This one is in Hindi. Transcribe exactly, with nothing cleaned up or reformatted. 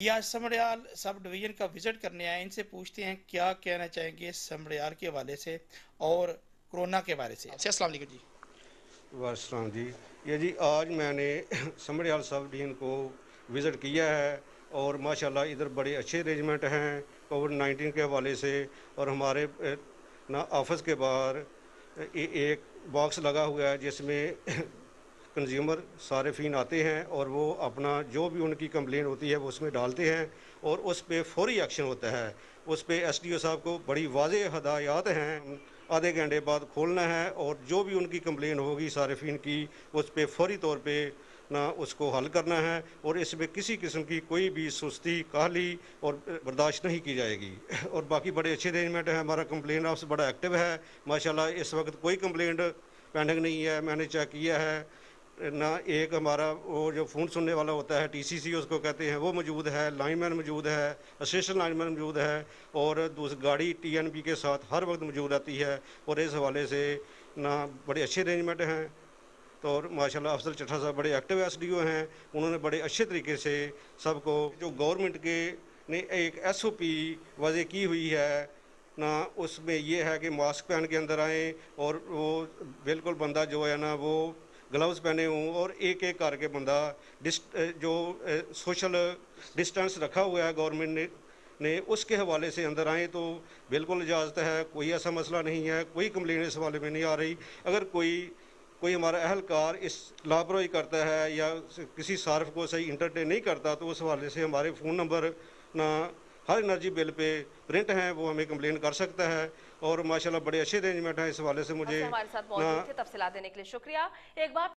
ये आज समड़ियाल सब डिवीजन का विजिट करने आए, इनसे पूछते हैं क्या कहना चाहेंगे समड़ियाल के हवाले से और कोरोना के बारे से। अस्सलाम वालेकुम जी। वालेकुम जी। ये जी आज मैंने समड़ियाल सब डिवीजन को विज़िट किया है और माशाल्लाह इधर बड़े अच्छे अरेंजमेंट हैं कोविड नाइन्टीन के हवाले से। और हमारे अ, ना ऑफिस के बाहर ए, एक बॉक्स लगा हुआ है जिसमें कंज्यूमर सारिफिन आते हैं और वो अपना जो भी उनकी कंप्लेन होती है वो उसमें डालते हैं और उस पे फौरी एक्शन होता है। उस पे एसडीओ साहब को बड़ी वाज़ेह हदायत हैं, आधे घंटे बाद खोलना है और जो भी उनकी कंप्लेन होगी सारिफिन की उस पे फौरी तौर पे ना उसको हल करना है और इसमें किसी किस्म की कोई भी सुस्ती काहली और बर्दाश्त नहीं की जाएगी। और बाकी बड़े अच्छे अरेंजमेंट हैं, हमारा कंप्लेन ऑफिस बड़ा एक्टिव है माशाल्लाह। इस वक्त कोई कंप्लेंट पेंडिंग नहीं है, मैंने चेक किया है ना। एक हमारा वो जो फ़ोन सुनने वाला होता है टीसीसी उसको कहते हैं, वो मौजूद है, लाइनमैन मौजूद है, असिस्टेंट लाइनमैन मौजूद है और दूसरी गाड़ी टीएनबी के साथ हर वक्त मौजूद रहती है। और इस हवाले से ना बड़े अच्छे अरेंजमेंट हैं। तो और माशाल्लाह अफजल चट्टा साहब बड़े एक्टिव एसडीओ हैं, उन्होंने बड़े अच्छे तरीके से सबको जो गवर्नमेंट के ने एक एसओपी वज़े की हुई है ना, उसमें ये है कि मास्क पहन के अंदर आएँ और वो बिल्कुल बंदा जो है ना वो ग्लव्स पहने हों और एक एक करके बंदा डिस जो सोशल डिस्टेंस रखा हुआ है गवर्नमेंट ने ने उसके हवाले से अंदर आएँ तो बिल्कुल इजाज़त है, कोई ऐसा मसला नहीं है, कोई कंप्लेन इस हवाले में नहीं आ रही। अगर कोई कोई हमारा अहलकार इस लापरवाही करता है या किसी सार्फ को सही इंटरटेन नहीं करता तो उस हवाले से हमारे फ़ोन नंबर ना हर एनर्जी बिल पे प्रिंट हैं, वो हमें कंप्लेन कर सकता है। और माशाल्लाह बड़े अच्छे अरेंजमेंट हैं इस हवाले से मुझे हमारे साथ ना मौजूद थे, तफसीलात देने के लिए शुक्रिया। एक बार